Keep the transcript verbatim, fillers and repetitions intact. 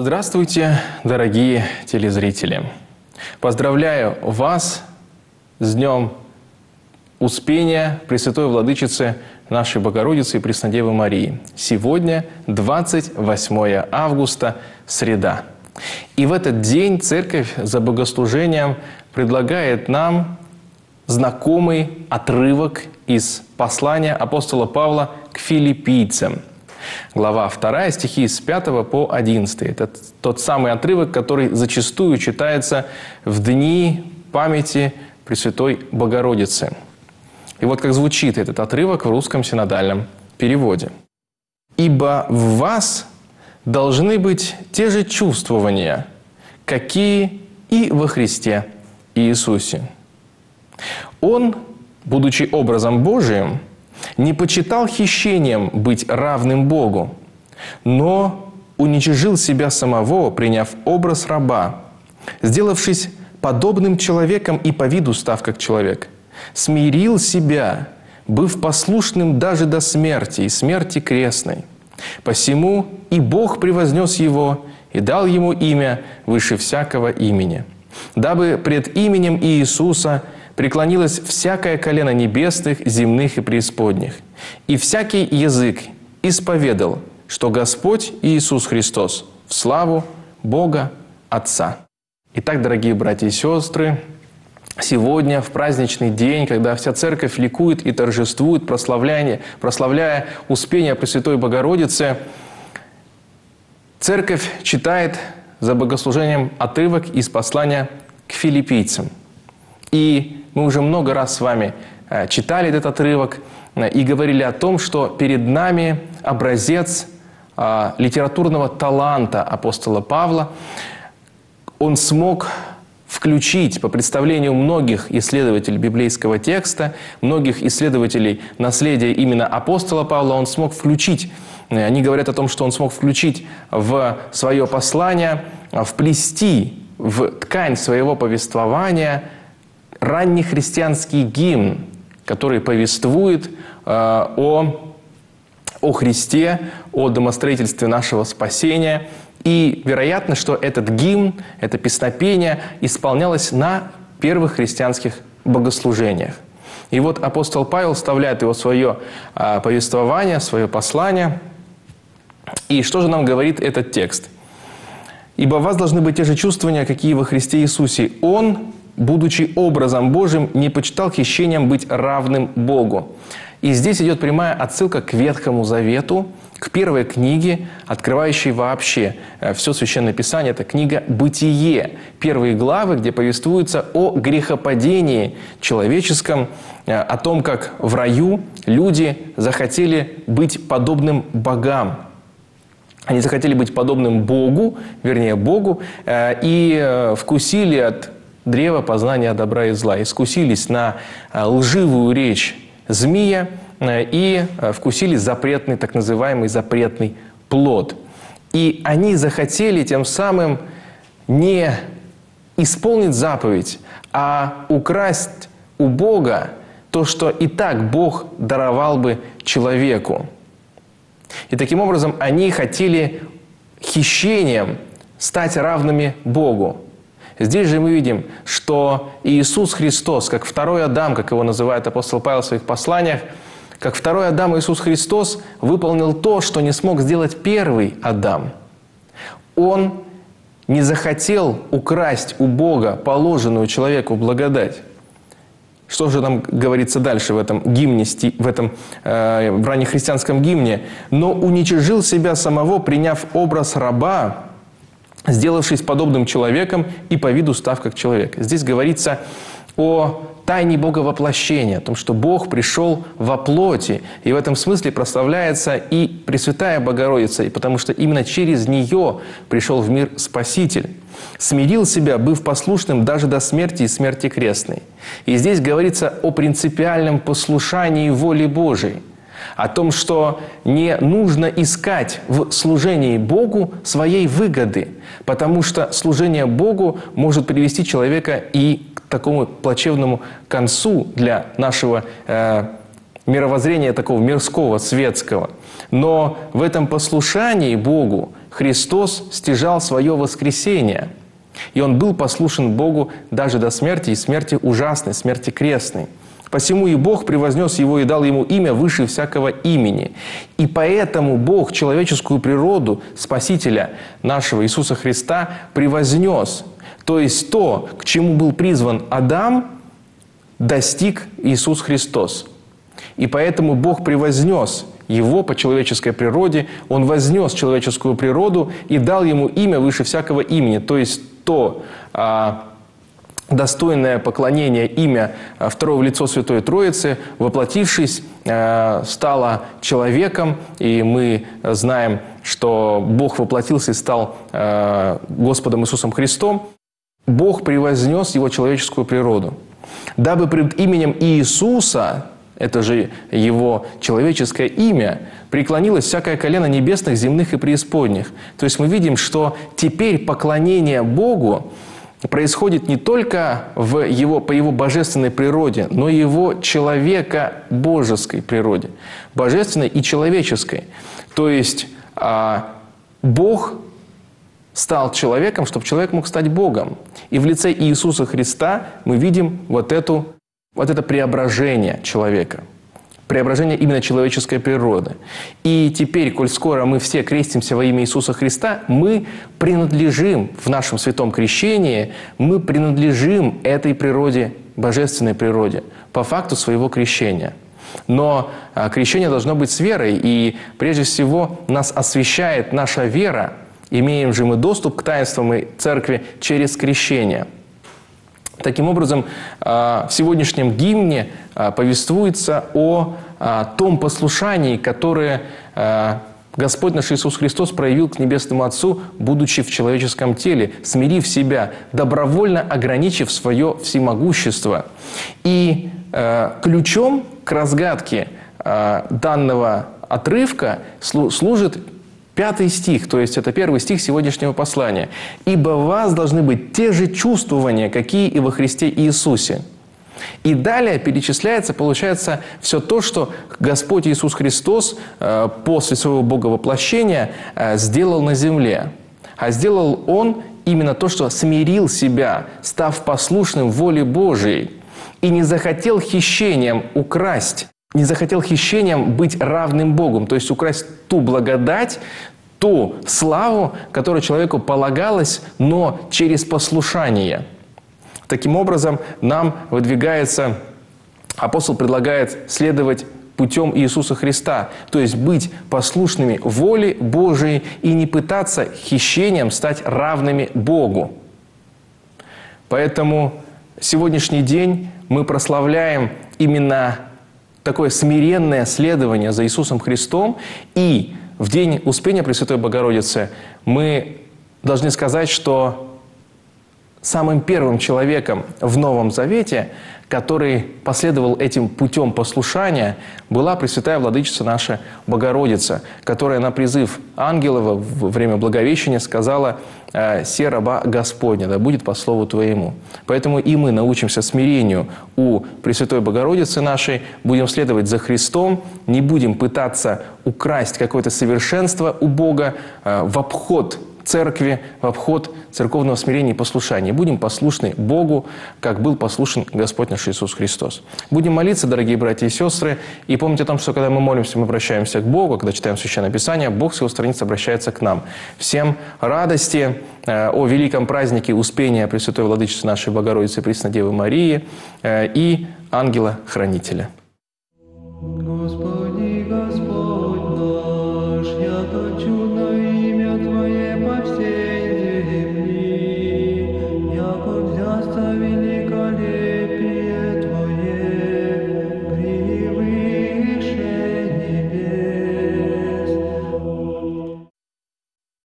Здравствуйте, дорогие телезрители! Поздравляю вас с Днем Успения Пресвятой Владычицы нашей Богородицы и Преснодевы Марии. Сегодня двадцать восьмое августа, среда. И в этот день Церковь за богослужением предлагает нам знакомый отрывок из послания апостола Павла к филиппийцам. Глава вторая, стихи с пятого по одиннадцатый. Это тот самый отрывок, который зачастую читается в дни памяти Пресвятой Богородицы. И вот как звучит этот отрывок в русском синодальном переводе. «Ибо в вас должны быть те же чувствования, какие и во Христе Иисусе. Он, будучи образом Божиим, не почитал хищением быть равным Богу, но уничижил себя самого, приняв образ раба, сделавшись подобным человеком и по виду став как человек, смирил себя, быв послушным даже до смерти и смерти крестной. Посему и Бог превознес его и дал ему имя выше всякого имени, дабы пред именем Иисуса преклонилось всякое колено небесных, земных и преисподних, и всякий язык исповедал, что Господь Иисус Христос в славу Бога Отца». Итак, дорогие братья и сестры, сегодня, в праздничный день, когда вся Церковь ликует и торжествует, прославляя, прославляя Успение Пресвятой Богородицы, Церковь читает за богослужением отрывок из послания к филиппийцам. И мы уже много раз с вами читали этот отрывок и говорили о том, что перед нами образец литературного таланта апостола Павла. Он смог включить, по представлению многих исследователей библейского текста, многих исследователей наследия именно апостола Павла, он смог включить, они говорят о том, что он смог включить в свое послание, вплести в ткань своего повествования раннехристианский гимн, который повествует э, о, о Христе, о домостроительстве нашего спасения. И вероятно, что этот гимн, это песнопение исполнялось на первых христианских богослужениях. И вот апостол Павел вставляет его в свое э, повествование, свое послание. И что же нам говорит этот текст? «Ибо у вас должны быть те же чувствования, какие во Христе Иисусе. Он, будучи образом Божьим, не почитал хищением быть равным Богу». И здесь идет прямая отсылка к Ветхому Завету, к первой книге, открывающей вообще все Священное Писание. Это книга «Бытие». Первые главы, где повествуется о грехопадении человеческом, о том, как в раю люди захотели быть подобным богам. Они захотели быть подобным Богу, вернее Богу, и вкусили от древа познания добра и зла, искусились на лживую речь змея и вкусили запретный, так называемый запретный плод. И они захотели тем самым не исполнить заповедь, а украсть у Бога то, что и так Бог даровал бы человеку. И таким образом они хотели хищением стать равными Богу. Здесь же мы видим, что Иисус Христос, как второй Адам, как его называет апостол Павел в своих посланиях, как второй Адам Иисус Христос выполнил то, что не смог сделать первый Адам. Он не захотел украсть у Бога положенную человеку благодать. Что же нам говорится дальше в этом гимне, в этом э, в раннехристианском гимне? «Но уничижил себя самого, приняв образ раба, сделавшись подобным человеком и по виду став как человек». Здесь говорится о тайне Боговоплощения, о том, что Бог пришел во плоти. И в этом смысле прославляется и Пресвятая Богородица, и потому что именно через нее пришел в мир Спаситель. «Смирил себя, быв послушным даже до смерти и смерти крестной». И здесь говорится о принципиальном послушании воле Божией, о том, что не нужно искать в служении Богу своей выгоды, потому что служение Богу может привести человека и к такому плачевному концу для нашего э, мировоззрения такого мирского, светского. Но в этом послушании Богу Христос стяжал свое воскресение. И Он был послушен Богу даже до смерти, и смерти ужасной, смерти крестной. Посему и Бог превознес Его и дал Ему имя выше всякого имени. И поэтому Бог человеческую природу Спасителя нашего Иисуса Христа превознес. То есть то, к чему был призван Адам, достиг Иисус Христос. И поэтому Бог превознес Его по человеческой природе, Он вознес человеческую природу и дал Ему имя выше всякого имени. То есть то а, достойное поклонение имя второго лицо Святой Троицы, воплотившись, а, стало человеком. И мы знаем, что Бог воплотился и стал а, Господом Иисусом Христом. Бог превознес Его человеческую природу. Дабы пред именем Иисуса, это же Его человеческое имя, преклонилось всякое колено небесных, земных и преисподних. То есть мы видим, что теперь поклонение Богу происходит не только в его, по Его божественной природе, но и Его человека-божеской природе. Божественной и человеческой. То есть а, Бог стал человеком, чтобы человек мог стать Богом. И в лице Иисуса Христа мы видим вот, эту, вот это преображение человека. Преображение именно человеческой природы. И теперь, коль скоро мы все крестимся во имя Иисуса Христа, мы принадлежим в нашем святом крещении, мы принадлежим этой природе, божественной природе, по факту своего крещения. Но а, крещение должно быть с верой, и прежде всего нас освящает наша вера. Имеем же мы доступ к таинствам и церкви через крещение. Таким образом, в сегодняшнем гимне повествуется о том послушании, которое Господь наш Иисус Христос проявил к Небесному Отцу, будучи в человеческом теле, смирив себя, добровольно ограничив свое всемогущество. И ключом к разгадке данного отрывка служит пятый стих, то есть это первый стих сегодняшнего послания. «Ибо в вас должны быть те же чувствования, какие и во Христе Иисусе». И далее перечисляется, получается, все то, что Господь Иисус Христос э, после своего боговоплощения э, сделал на земле. А сделал Он именно то, что смирил себя, став послушным воле Божией, и не захотел хищением украсть, не захотел хищением быть равным Богу, то есть украсть ту благодать, ту славу, которая человеку полагалась, но через послушание. Таким образом, нам выдвигается, апостол предлагает следовать путем Иисуса Христа, то есть быть послушными воле Божией и не пытаться хищением стать равными Богу. Поэтому сегодняшний день мы прославляем именно такое смиренное следование за Иисусом Христом. И в день Успения Пресвятой Богородицы мы должны сказать, что самым первым человеком в Новом Завете, который последовал этим путем послушания, была Пресвятая Владычица наша Богородица, которая на призыв ангелов во время Благовещения сказала: «Се раба Господня, да будет по слову Твоему». Поэтому и мы научимся смирению у Пресвятой Богородицы нашей, будем следовать за Христом, не будем пытаться украсть какое-то совершенство у Бога в обход церкви, в обход церковного смирения и послушания. Будем послушны Богу, как был послушен Господь наш Иисус Христос. Будем молиться, дорогие братья и сестры, и помните о том, что когда мы молимся, мы обращаемся к Богу, когда читаем Священное Писание, Бог с Его страниц обращается к нам. Всем радости о великом празднике Успения Пресвятой Владычицы нашей Богородицы Пресной Девы Марии и Ангела-Хранителя.